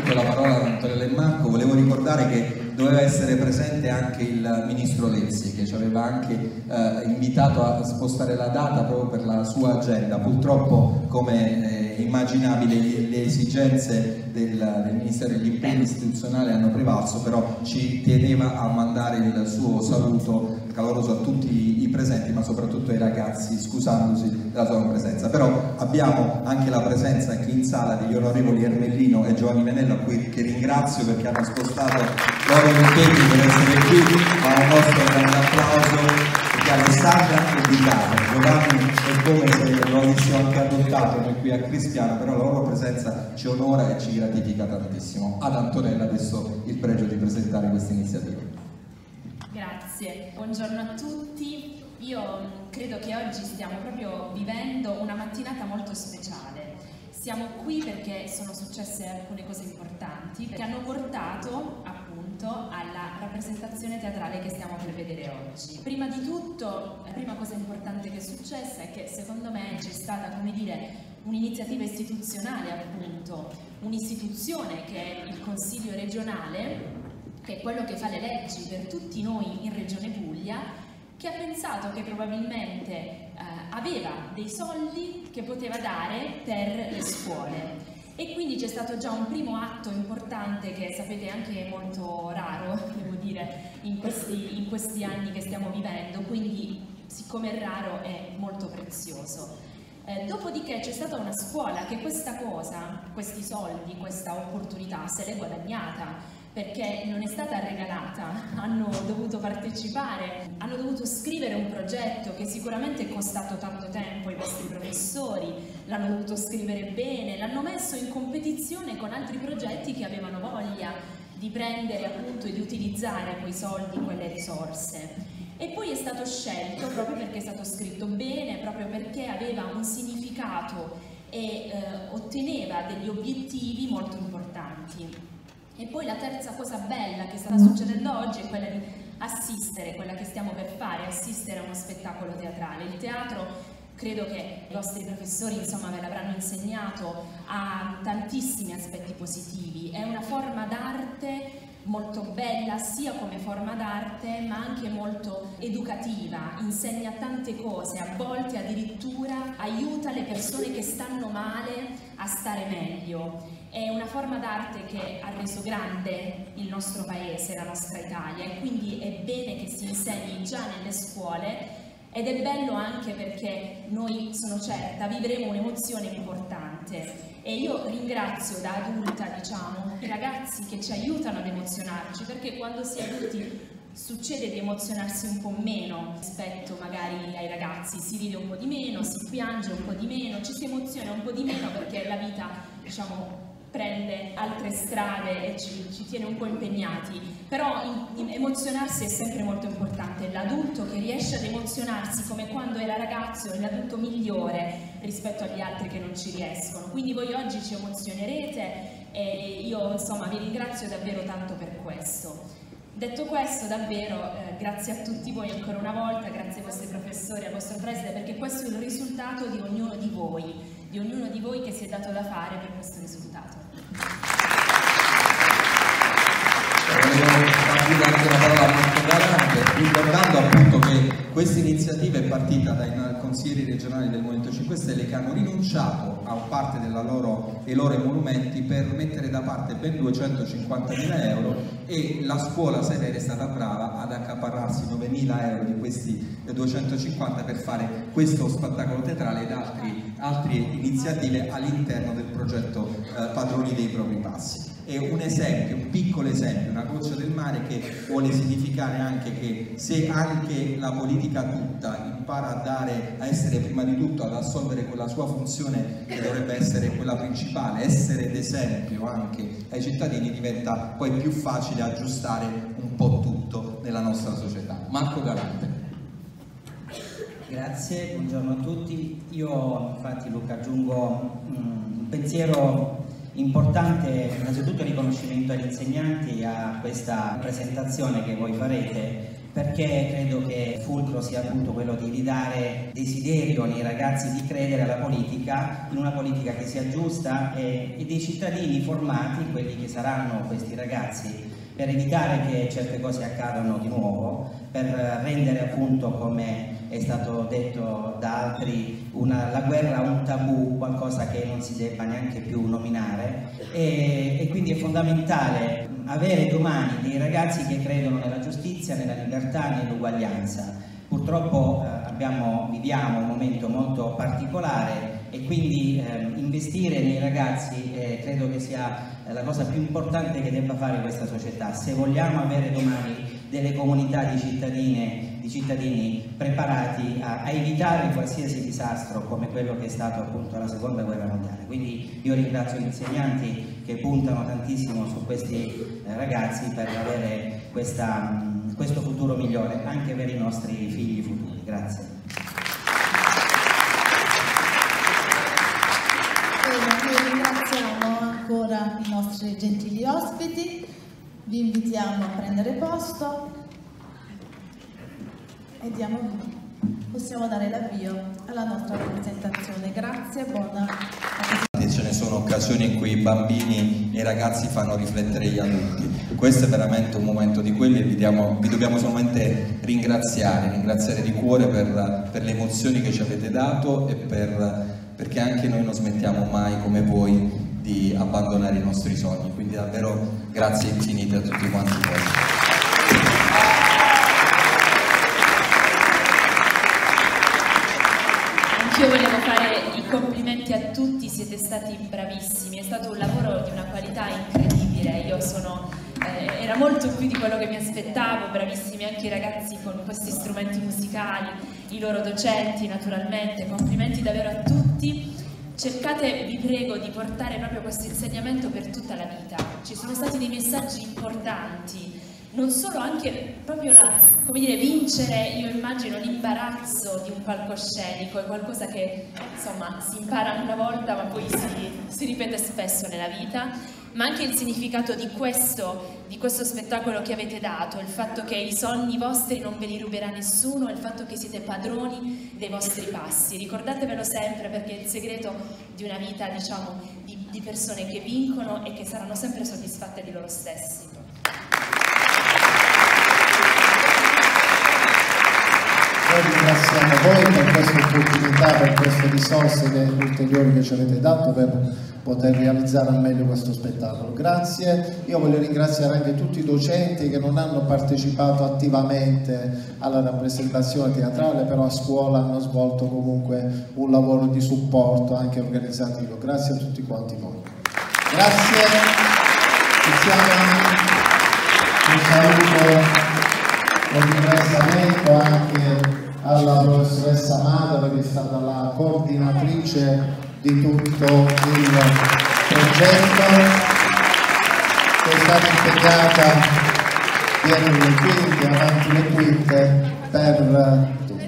appunto la parola ad Antonella e Marco, volevo ricordare che doveva essere presente anche il ministro Lezzi, che ci aveva anche invitato a spostare la data proprio per la sua agenda. Purtroppo, come immaginabile, le esigenze del Ministero degli impegni istituzionali hanno prevalso, però ci teneva a mandare il suo saluto caloroso a tutti i presenti, ma soprattutto ai ragazzi, scusandosi della sua presenza. Però abbiamo anche la presenza qui in sala degli onorevoli Ermellino e Giovanni Venello, a cui che ringrazio perché hanno spostato loro impegni per essere qui. Ma un nostro grande applauso, perché Alessandra è di casa, Giovanni è come se lo avessimo anche adottato noi qui a Cristiano, però la loro presenza ci onora e ci gratifica tantissimo. Ad Antonella adesso il pregio di presentare questa iniziativa. Grazie, buongiorno a tutti. Io credo che oggi stiamo proprio vivendo una mattinata molto speciale. Siamo qui perché sono successe alcune cose importanti che hanno portato appunto alla rappresentazione teatrale che stiamo per vedere oggi. Prima di tutto, la prima cosa importante che è successa è che secondo me c'è stata, come dire, un'iniziativa istituzionale, appunto, un'istituzione che è il Consiglio regionale, che è quello che fa le leggi per tutti noi in Regione Puglia, che ha pensato che probabilmente aveva dei soldi che poteva dare per le scuole. E quindi c'è stato già un primo atto importante che sapete anche molto raro, devo dire, in questi anni che stiamo vivendo, quindi siccome è raro è molto prezioso. Dopodiché c'è stata una scuola che questa cosa, questi soldi, questa opportunità se l'è guadagnata, perché non è stata regalata, hanno dovuto partecipare, hanno dovuto scrivere un progetto che sicuramente è costato tanto tempo ai vostri professori, l'hanno dovuto scrivere bene, l'hanno messo in competizione con altri progetti che avevano voglia di prendere appunto e di utilizzare quei soldi, quelle risorse. E poi è stato scelto proprio perché è stato scritto bene, proprio perché aveva un significato e otteneva degli obiettivi molto importanti. E poi la terza cosa bella che sta succedendo oggi è quella di assistere, quella che stiamo per fare, assistere a uno spettacolo teatrale. Il teatro, credo che i vostri professori insomma ve l'avranno insegnato, ha tantissimi aspetti positivi, è una forma d'arte molto bella sia come forma d'arte ma anche molto educativa, insegna tante cose, a volte addirittura aiuta le persone che stanno male a stare meglio. È una forma d'arte che ha reso grande il nostro paese, la nostra Italia, e quindi è bene che si insegni già nelle scuole, ed è bello anche perché noi, sono certa, vivremo un'emozione importante. E io ringrazio da adulta, diciamo, i ragazzi che ci aiutano ad emozionarci, perché quando si è adulti succede di emozionarsi un po' meno rispetto magari ai ragazzi, si ride un po' di meno, si piange un po' di meno, ci si emoziona un po' di meno perché la vita, diciamo, prende altre strade e ci tiene un po' impegnati, però emozionarsi è sempre molto importante. L'adulto che riesce ad emozionarsi come quando era ragazzo è l'adulto migliore rispetto agli altri che non ci riescono. Quindi voi oggi ci emozionerete e io insomma vi ringrazio davvero tanto per questo. Detto questo, davvero grazie a tutti voi ancora una volta, grazie ai vostri professori, al vostro preside, perché questo è il risultato di ognuno di voi che si è dato da fare per questo risultato. Anche la parola a Marco Galante, ricordando appunto che questa iniziativa è partita dai consiglieri regionali del Movimento 5 Stelle che hanno rinunciato a parte dei loro emolumenti per mettere da parte ben 250.000 euro, e la scuola Severi è stata brava ad accaparrarsi 9.000 euro di questi 250 per fare questo spettacolo teatrale ed altre iniziative all'interno del progetto Padroni dei propri passi. È un esempio, un piccolo esempio, una goccia del mare che vuole significare anche che se anche la politica tutta impara a essere prima di tutto, ad assolvere quella sua funzione che dovrebbe essere quella principale, essere d'esempio anche ai cittadini, diventa poi più facile aggiustare un po' tutto nella nostra società. Marco Galante. Grazie, buongiorno a tutti. Io infatti, Luca, aggiungo un pensiero importante, innanzitutto il riconoscimento agli insegnanti, a questa presentazione che voi farete, perché credo che il fulcro sia appunto quello di ridare desiderio nei ragazzi di credere alla politica, in una politica che sia giusta e dei cittadini formati, quelli che saranno questi ragazzi, per evitare che certe cose accadano di nuovo, per rendere appunto, come è stato detto da altri, la guerra un tabù, qualcosa che non si debba neanche più nominare, e quindi è fondamentale avere domani dei ragazzi che credono nella giustizia, nella libertà, nell'uguaglianza. Purtroppo viviamo un momento molto particolare e quindi investire nei ragazzi credo che sia la cosa più importante che debba fare questa società. Se vogliamo avere domani delle comunità di cittadini preparati a evitare qualsiasi disastro come quello che è stato appunto la seconda guerra mondiale. Quindi io ringrazio gli insegnanti che puntano tantissimo su questi ragazzi per avere questo futuro migliore anche per i nostri figli futuri. Grazie. Noi ringraziamo ancora i nostri gentili ospiti, vi invitiamo a prendere posto e possiamo dare l'avvio alla nostra rappresentazione. Grazie, buona. Ce ne sono occasioni in cui i bambini e i ragazzi fanno riflettere gli adulti. Questo è veramente un momento di quelli e vi dobbiamo solamente ringraziare di cuore per le emozioni che ci avete dato e perché anche noi non smettiamo mai come voi di abbandonare i nostri sogni. Quindi davvero grazie infinite a tutti quanti voi. Io volevo fare i complimenti a tutti, siete stati bravissimi, è stato un lavoro di una qualità incredibile, era molto più di quello che mi aspettavo, bravissimi anche i ragazzi con questi strumenti musicali, i loro docenti naturalmente, complimenti davvero a tutti. Cercate, vi prego, di portare proprio questo insegnamento per tutta la vita, ci sono stati dei messaggi importanti. Non solo, anche proprio vincere, io immagino l'imbarazzo di un palcoscenico, è qualcosa che insomma si impara una volta ma poi si ripete spesso nella vita, ma anche il significato di questo spettacolo che avete dato, il fatto che i sogni vostri non ve li ruberà nessuno, il fatto che siete padroni dei vostri passi. Ricordatevelo sempre, perché è il segreto di una vita, diciamo, di persone che vincono e che saranno sempre soddisfatte di loro stessi. Noi ringraziamo voi per questa opportunità, per queste risorse ulteriori che ci avete dato per poter realizzare al meglio questo spettacolo. Grazie. Io voglio ringraziare anche tutti i docenti che non hanno partecipato attivamente alla rappresentazione teatrale, però a scuola hanno svolto comunque un lavoro di supporto anche organizzativo. Grazie a tutti quanti voi. Grazie. Un saluto. Un ringraziamento anche alla professoressa Madara, che è stata la coordinatrice di tutto il progetto, che è stata impegnata dietro le quinte, avanti le quinte per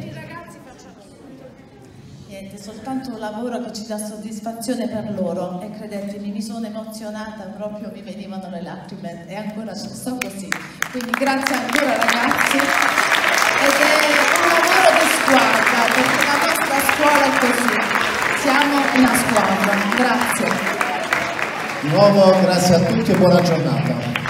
soltanto un lavoro che ci dà soddisfazione per loro, e credetemi, mi sono emozionata proprio, mi venivano le lacrime e ancora sto così, quindi grazie ancora ragazzi, ed è un lavoro di squadra, perché la nostra scuola è così, siamo una squadra. Grazie di nuovo, grazie a tutti e buona giornata.